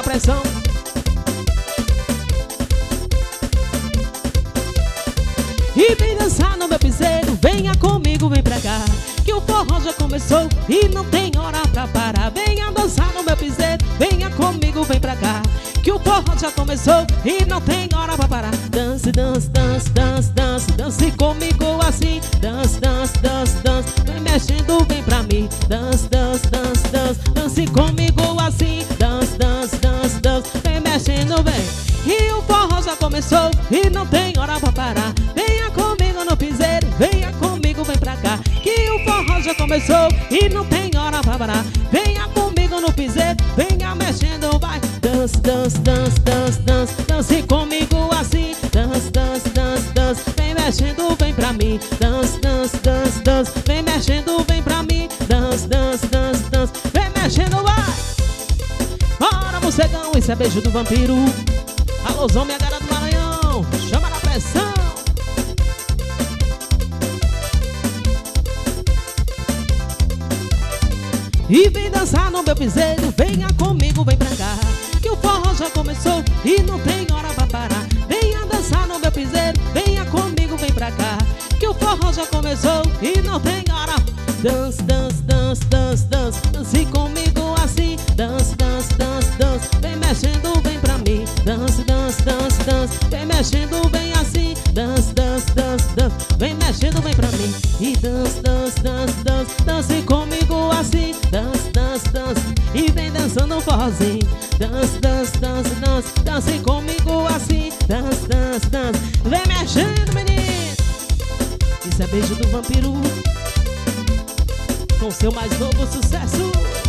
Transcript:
na pressão. E vem dançar no meu piseiro, venha comigo, vem pra cá, que o forró já começou e não tem hora pra parar. Venha dançar no meu piseiro, venha comigo, vem pra cá, que o forró já começou e não tem hora pra parar. Dance, dance, dance, dance, dance, dance comigo assim. Dance, dance, dance, dance, vem mexendo, vem pra mim. Dance, dance, dance, dance, dance comigo assim. Dance, dance, dance, dance, vem mexendo, vem. E o forró já começou e não tem hora pra parar. Venha comigo no piseiro, venha comigo, vem pra cá, que o forró já começou e não tem hora pra parar. Venha comigo no piseiro, venha mexendo, vai. Dance, dance, dance, dance, dance, dance comigo assim. Dance, dance, dance, dance, vem mexendo, vem pra mim. Dance, dance, dance, dance, vem mexendo, vem pra mim. Dance, dance, dance, dance, vem mexendo, vai. Bora, morcegão, esse é beijo do vampiro. Alôzão, minha galera do Maranhão, chama na pressão. E vem dançar no meu piseiro, venha comigo, vem pra cá, que o forró já começou e não tem hora pra parar. Venha dançar no meu piseiro, venha comigo, vem pra cá, que o forró já começou e não tem hora. Dance, dance, dance, dance, dance, dance comigo assim. Dance, dance, dance, dance, vem mexendo, vem pra mim. Dance, dance, dance, dance, vem mexendo, vem assim. Dance, dance, dance, dance, vem mexendo, vem pra mim. E dance, dance, dance, dance, dance comigo assim. Dance, dance, dance, e vem dançando um forrozinho. Dance, dance, dance, dance, dance comigo assim. Dance, dance, dance, vem mexendo, menino. Isso é beijo do vampiro, com seu mais novo sucesso.